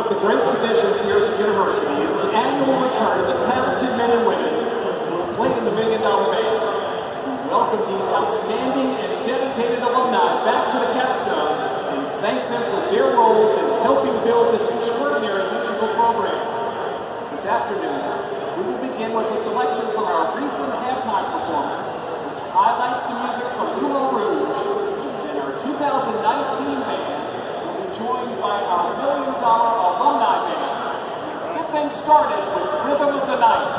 the great traditions here at the university is the annual return of the talented men and women who have played in the $1 Million Band. We welcome these outstanding and dedicated alumni back to the capstone and thank them for their roles in helping build this extraordinary musical program. This afternoon, we will begin with a selection from our recent halftime performance, which highlights the music from Moulin Rouge, and our 2019 band will be joined by our $1 Million Alumni Band. Let's get things started with Rhythm of the Night.